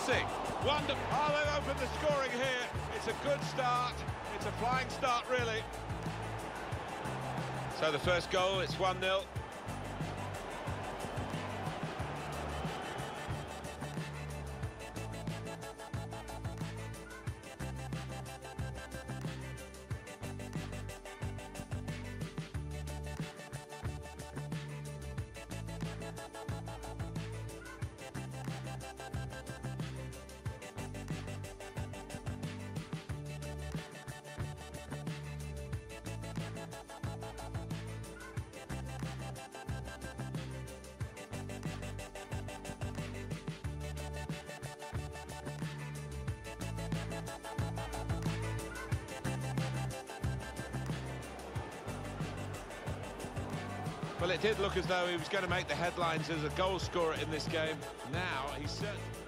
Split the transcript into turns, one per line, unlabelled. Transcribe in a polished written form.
Messi. Wonderful. Oh, they've opened the scoring here. It's a good start. It's a flying start, really. So the first goal, it's 1-0. Well, it did look as though he was going to make the headlines as a goal scorer in this game. Now, he's certainly...